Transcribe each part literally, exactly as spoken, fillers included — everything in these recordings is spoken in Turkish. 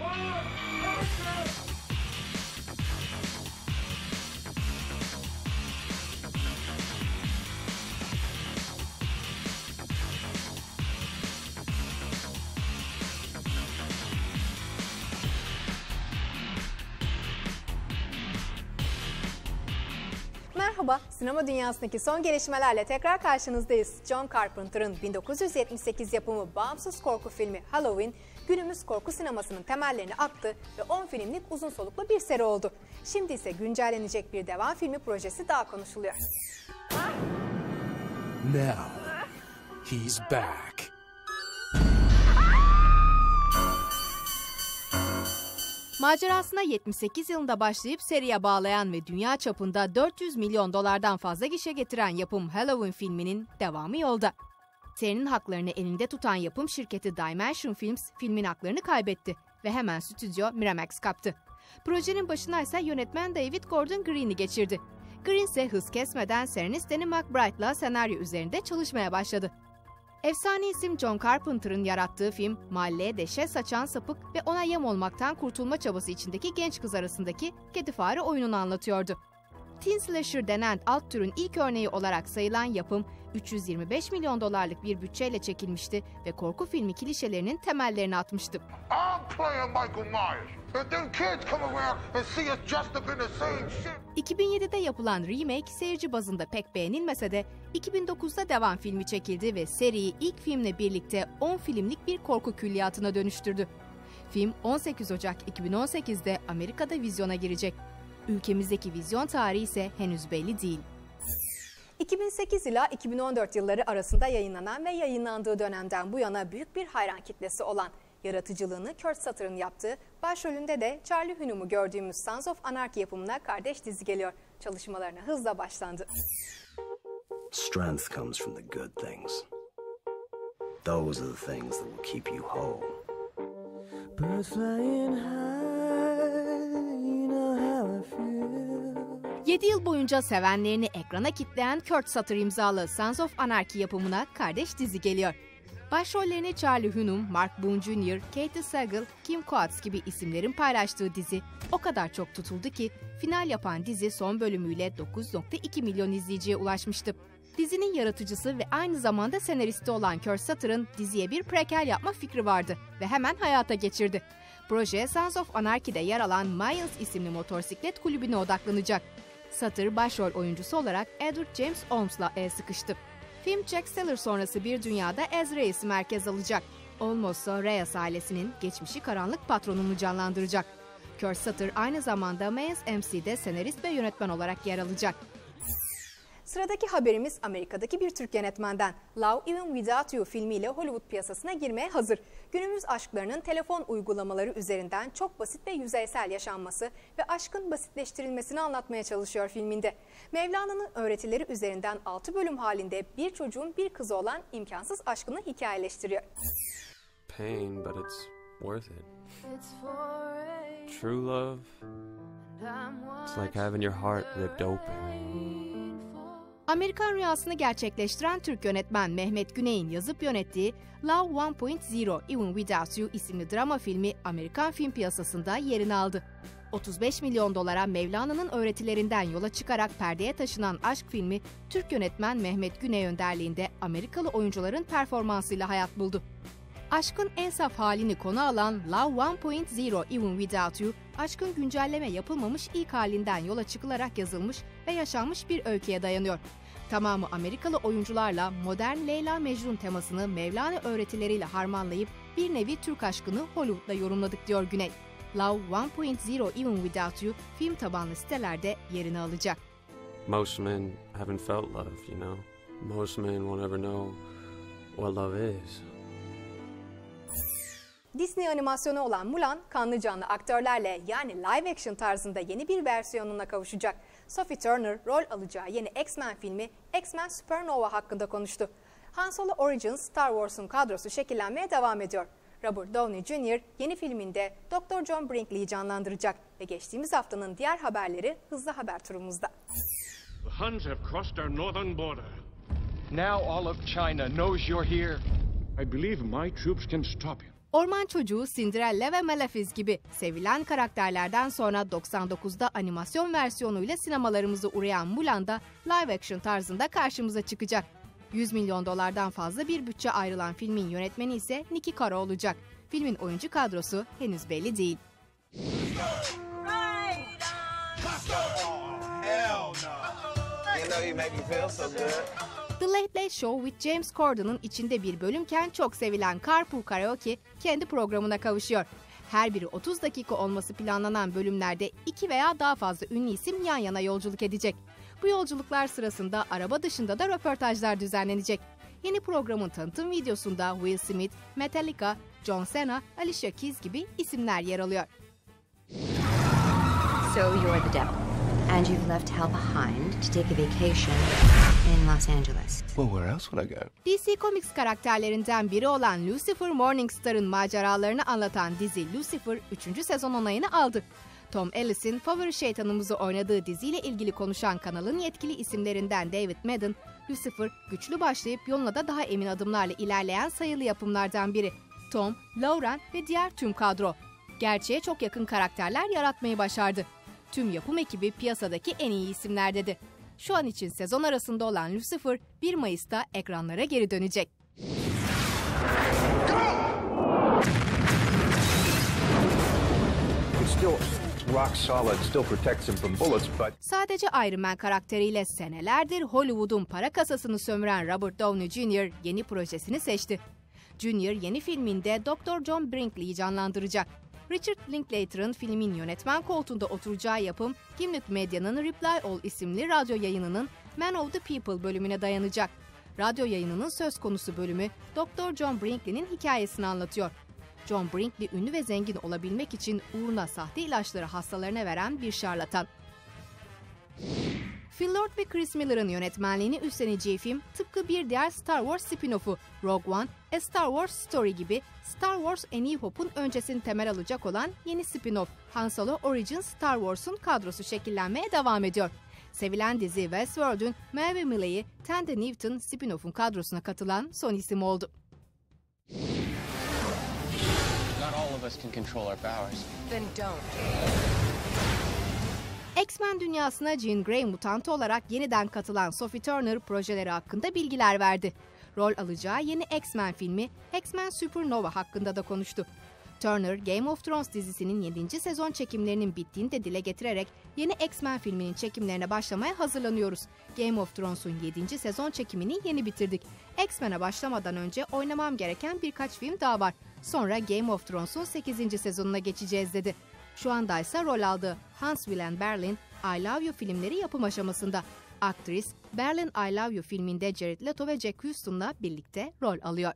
Merhaba, sinema dünyasındaki son gelişmelerle tekrar karşınızdayız. John Carpenter'ın bin dokuz yüz yetmiş sekiz yapımı bağımsız korku filmi Halloween, günümüz korku sinemasının temellerini attı ve on filmlik uzun soluklu bir seri oldu. Şimdi ise güncellenecek bir devam filmi projesi daha konuşuluyor. Now, he's back. Macerasına yetmiş sekiz yılında başlayıp seriye bağlayan ve dünya çapında dört yüz milyon dolardan fazla gişe getiren yapım Halloween filminin devamı yolda. Serinin haklarını elinde tutan yapım şirketi Dimension Films filmin haklarını kaybetti ve hemen stüdyo Miramax kaptı. Projenin başına ise yönetmen David Gordon Green'i geçirdi. Green ise hız kesmeden senarist Danny McBride'la senaryo üzerinde çalışmaya başladı. Efsane isim John Carpenter'ın yarattığı film, mahalleye dehşet saçan sapık ve ona yem olmaktan kurtulma çabası içindeki genç kız arasındaki kedi fare oyununu anlatıyordu. Teen Slasher denen alt türün ilk örneği olarak sayılan yapım, üç yüz yirmi beş milyon dolarlık bir bütçeyle çekilmişti ve korku filmi klişelerinin temellerini atmıştı. iki bin yedide yapılan remake seyirci bazında pek beğenilmese de iki bin dokuzda devam filmi çekildi ve seriyi ilk filmle birlikte on filmlik bir korku külliyatına dönüştürdü. Film on sekiz Ocak iki bin on sekizde Amerika'da vizyona girecek. Ülkemizdeki vizyon tarihi ise henüz belli değil. iki bin sekiz ila iki bin on dört yılları arasında yayınlanan ve yayınlandığı dönemden bu yana büyük bir hayran kitlesi olan, yaratıcılığını Kurt Sutter'ın yaptığı, başrolünde de Charlie Hunnam'ı gördüğümüz Sons of Anarchy yapımına kardeş dizi geliyor. Çalışmalarına hızla başlandı. Strength comes from the good things. Those are the things that will keep you whole. Birds flying high, you know how I feel. yedi yıl boyunca sevenlerini ekrana kitleyen Kurt Sutter imzalı Sons of Anarchy yapımına kardeş dizi geliyor. Başrollerini Charlie Hunnam, Mark Boone Junior, Katie Sagal, Kim Coates gibi isimlerin paylaştığı dizi o kadar çok tutuldu ki final yapan dizi son bölümüyle dokuz nokta iki milyon izleyiciye ulaşmıştı. Dizinin yaratıcısı ve aynı zamanda senaristi olan Kurt Sutter'ın diziye bir prequel yapma fikri vardı ve hemen hayata geçirdi. Proje Sons of Anarchy'de yer alan Mayans isimli motosiklet kulübüne odaklanacak. Sutter başrol oyuncusu olarak Edward James Olmos'la el sıkıştı. Film Jack Seller sonrası bir dünyada Ez Reis'i merkez alacak. Olmos'sa Reyes ailesinin geçmişi karanlık patronunu canlandıracak. Kurt Sutter aynı zamanda Mayans M C'de senarist ve yönetmen olarak yer alacak. Sıradaki haberimiz Amerika'daki bir Türk yönetmenden. Love Even Without You filmiyle Hollywood piyasasına girmeye hazır. Günümüz aşklarının telefon uygulamaları üzerinden çok basit ve yüzeysel yaşanması ve aşkın basitleştirilmesini anlatmaya çalışıyor filminde. Mevlana'nın öğretileri üzerinden altı bölüm halinde bir çocuğun bir kızı olan imkansız aşkını hikayeleştiriyor. Pain, but it's worth it. True love. It's like having your heart ripped open. Amerikan rüyasını gerçekleştiren Türk yönetmen Mehmet Güney'in yazıp yönettiği Love bir nokta sıfır Even Without You isimli drama filmi Amerikan film piyasasında yerini aldı. otuz beş milyon dolara Mevlana'nın öğretilerinden yola çıkarak perdeye taşınan aşk filmi, Türk yönetmen Mehmet Güney önderliğinde Amerikalı oyuncuların performansıyla hayat buldu. Aşkın en saf halini konu alan Love bir nokta sıfır Even Without You, aşkın güncelleme yapılmamış ilk halinden yola çıkılarak yazılmış ve yaşanmış bir öyküye dayanıyor. Tamamı Amerikalı oyuncularla modern Leyla Mecnun temasını Mevlana öğretileriyle harmanlayıp bir nevi Türk aşkını Hollywood'la yorumladık diyor Güney. Love bir nokta sıfır Even Without You film tabanlı sitelerde yerini alacak. Most men haven't felt love, you know. Most men won't ever know what love is. Disney animasyonu olan Mulan, kanlı canlı aktörlerle yani live action tarzında yeni bir versiyonuna kavuşacak. Sophie Turner rol alacağı yeni X-Men filmi X-Men Supernova hakkında konuştu. Han Solo Origins Star Wars'un kadrosu şekillenmeye devam ediyor. Robert Downey Junior yeni filminde Doktor John Brinkley'i canlandıracak ve geçtiğimiz haftanın diğer haberleri hızlı haber turumuzda. The Huns have crossed our northern border. Now all of China knows you're here. I believe my troops can stop him. Orman Çocuğu, Cinderella ve Malefice gibi sevilen karakterlerden sonra doksan dokuzda animasyon versiyonuyla sinemalarımıza uğrayan Mulan da live action tarzında karşımıza çıkacak. yüz milyon dolardan fazla bir bütçe ayrılan filmin yönetmeni ise Niki Caro olacak. Filmin oyuncu kadrosu henüz belli değil. The Late Late Show with James Corden'ın içinde bir bölümken çok sevilen Carpool Karaoke kendi programına kavuşuyor. Her biri otuz dakika olması planlanan bölümlerde iki veya daha fazla ünlü isim yan yana yolculuk edecek. Bu yolculuklar sırasında araba dışında da röportajlar düzenlenecek. Yeni programın tanıtım videosunda Will Smith, Metallica, John Cena, Alicia Keys gibi isimler yer alıyor. So you're the devil, and you've left hell behind to take a vacation in Los Angeles. Well, where else would I go? D C Comics karakterlerinden biri olan Lucifer Morningstar'ın maceralarını anlatan dizi Lucifer üçüncü sezon onayını aldı. Tom Ellis'in favori şeytanımızı oynadığı diziyle ilgili konuşan kanalın yetkili isimlerinden David Madden, Lucifer güçlü başlayıp yoluna da daha emin adımlarla ilerleyen sayılı yapımlardan biri. Tom, Lauren ve diğer tüm kadro gerçeğe çok yakın karakterler yaratmayı başardı. Tüm yapım ekibi piyasadaki en iyi isimler dedi. Şu an için sezon arasında olan Lucifer bir Mayıs'ta ekranlara geri dönecek. Rock solid, still protects him from bullets, but... Sadece Iron Man karakteriyle senelerdir Hollywood'un para kasasını sömüren Robert Downey Junior yeni projesini seçti. Junior yeni filminde Doktor John Brinkley'i canlandıracak. Richard Linklater'ın filmin yönetmen koltuğunda oturacağı yapım, Gimlet Medya'nın Reply All isimli radyo yayınının Man of the People bölümüne dayanacak. Radyo yayınının söz konusu bölümü Doktor John Brinkley'nin hikayesini anlatıyor. John Brinkley ünlü ve zengin olabilmek için uğruna sahte ilaçları hastalarına veren bir şarlatan. Phil Lord ve Chris Miller'ın yönetmenliğini üstleneceği film tıpkı bir diğer Star Wars spin-off'u Rogue One, A Star Wars Story gibi Star Wars A New Hope'un öncesini temel alacak olan yeni spin-off Han Solo Origins Star Wars'un kadrosu şekillenmeye devam ediyor. Sevilen dizi Westworld'un Maeve Milley'i Thandie Newton spin-off'un kadrosuna katılan son isim oldu. Not all of us can control our powers. Then don't. X-Men dünyasına Jean Grey mutantı olarak yeniden katılan Sophie Turner projeleri hakkında bilgiler verdi. Rol alacağı yeni X-Men filmi X-Men Supernova hakkında da konuştu. Turner, Game of Thrones dizisinin yedinci sezon çekimlerinin bittiğini de dile getirerek yeni X-Men filminin çekimlerine başlamaya hazırlanıyoruz. Game of Thrones'un yedinci sezon çekimini yeni bitirdik. X-Men'e başlamadan önce oynamam gereken birkaç film daha var. Sonra Game of Thrones'un sekizinci sezonuna geçeceğiz dedi. Şu anda ise rol aldığı Huntsville and Berlin, I Love You filmleri yapım aşamasında. Aktris, Berlin I Love You filminde Jared Leto ve Jack Houston'la birlikte rol alıyor.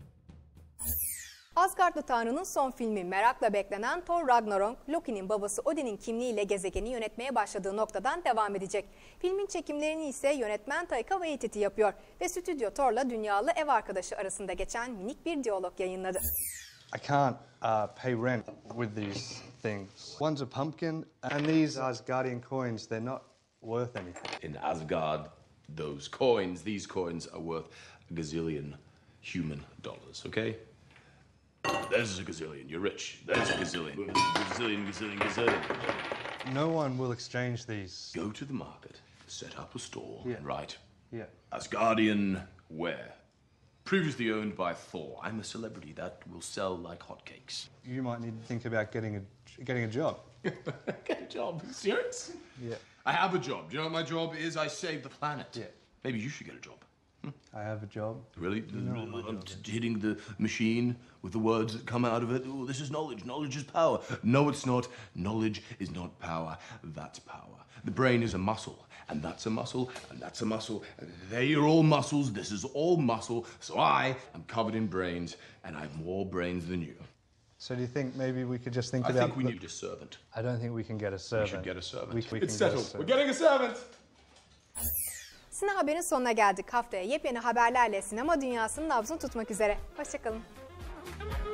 Asgardlı Tanrı'nın son filmi merakla beklenen Thor Ragnarok, Loki'nin babası Odin'in kimliğiyle gezegeni yönetmeye başladığı noktadan devam edecek. Filmin çekimlerini ise yönetmen Taika Waititi yapıyor ve stüdyo Thor'la dünyalı ev arkadaşı arasında geçen minik bir diyalog yayınladı. I can't uh, pay rent with these things. One's a pumpkin, and these Asgardian coins, they're not worth anything. In Asgard, those coins, these coins are worth a gazillion human dollars, okay? There's a gazillion, you're rich. There's a gazillion, gazillion, gazillion, gazillion. No one will exchange these. Go to the market, set up a stall, Yeah. and write, Yeah. Asgardian ware. Previously owned by Thor. I'm a celebrity that will sell like hotcakes. You might need to think about getting a getting a job. Get a job? Serious? Yeah. I have a job. Do you know what my job is? I save the planet. Yeah. Maybe you should get a job. I have a job. Really? No, my I'm job. t- hitting the machine with the words that come out of it. Oh, this is knowledge. Knowledge is power. No, it's not. Knowledge is not power. That's power. The brain is a muscle, and that's a muscle, and that's a muscle. And they are all muscles. This is all muscle. So I am covered in brains, and I have more brains than you. So do you think maybe we could just think I about... think we the- need a servant. I don't think we can get a We servant. should get a servant. We, we It's can get a settled. We're servant. getting a servant. Sine Haber'in sonuna geldik. Haftaya yepyeni haberlerle sinema dünyasının nabzını tutmak üzere. Hoşçakalın.